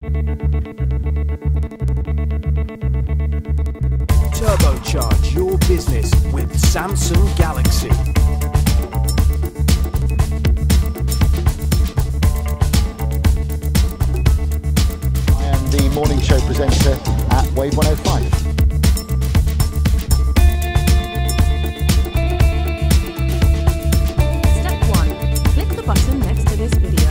Turbocharge your business with Samsung Galaxy. I am the morning show presenter at Wave 105. Step 1. Click the button next to this video.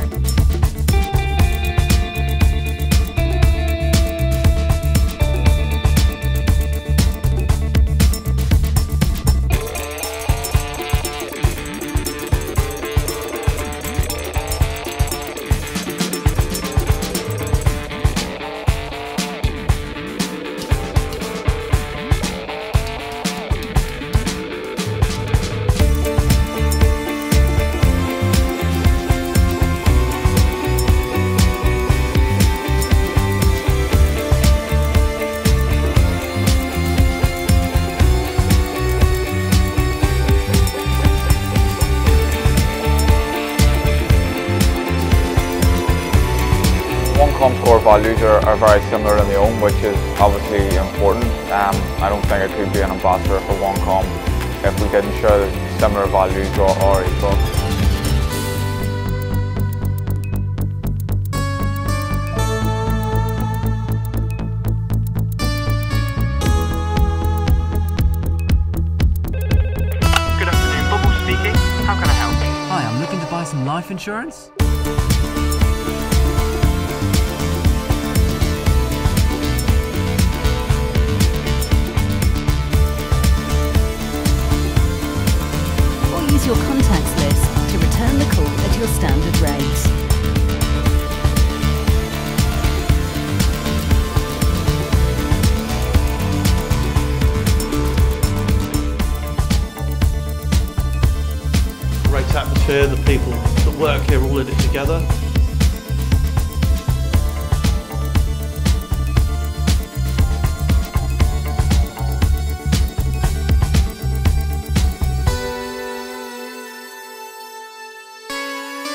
One-com core values are very similar in the own, which is obviously important. I don't think I could be an ambassador for One-com if we didn't share the similar values or equal. Good afternoon, Bubble speaking. How can I help? Hi, I'm looking to buy some life insurance. Or use your contacts list to return the call at your standard rates. Great atmosphere, the people that work here all in it together.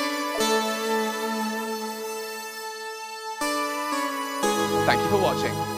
Thank you for watching.